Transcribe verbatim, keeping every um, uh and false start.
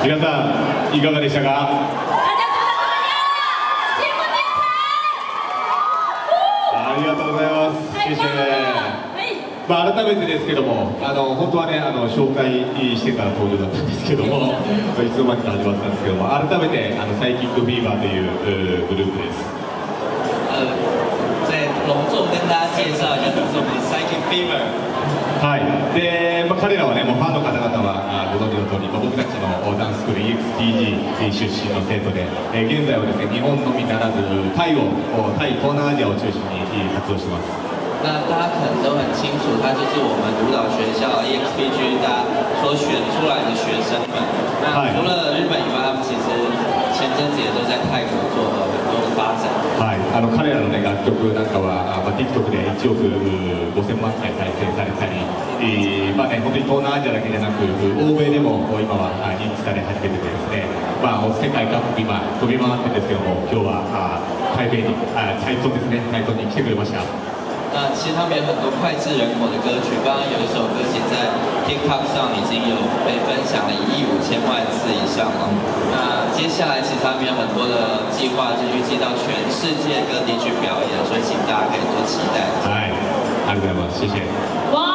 皆さんいかがでしたか？ありがとうございます。谢谢。まあ改めてですけども、あの本当はねあの紹介してから登場だったんですけども、いつの間にか始まったんですけども、改めてあのサイキックフィーバーというグループです。 呃，再隆重跟大家介紹一下，这是我们的 Psychic Fever。 はい。で、まあ、彼らはねもうファンの方々はご存知の通り、まあ、僕たちのダンススクール イーエックスピージー 出身の生徒で、えー、現在はですね日本のみならずタイをタイ東南アジアを中心に活動しています。 那大家可能都很清楚，他就是我们舞蹈学校 E X P G 大家所选出来的学生们。那除了日本以外，他们其实前阵子也都在泰国做了很多的发展。 はい、あの彼らのね楽曲なんかは、まあ、TikTok でいちおくごせんまんかい再生されたり、えー、まあね本当に東南アジアだけじゃなく欧米でも今は認知され始めててですね、まあ世界各国今飛び回ってるんですけども、今日は台北にあ台中ですね台中に来てくれました。 那其实他们有很多脍炙人口的歌曲，刚刚有一首歌其实在 TikTok 上已经有被分享了一亿五千万次以上了。那接下来其实他们有很多的计划是预计到全世界各地去表演，所以请大家可以多期待。 はい、ありがとうございます。谢谢。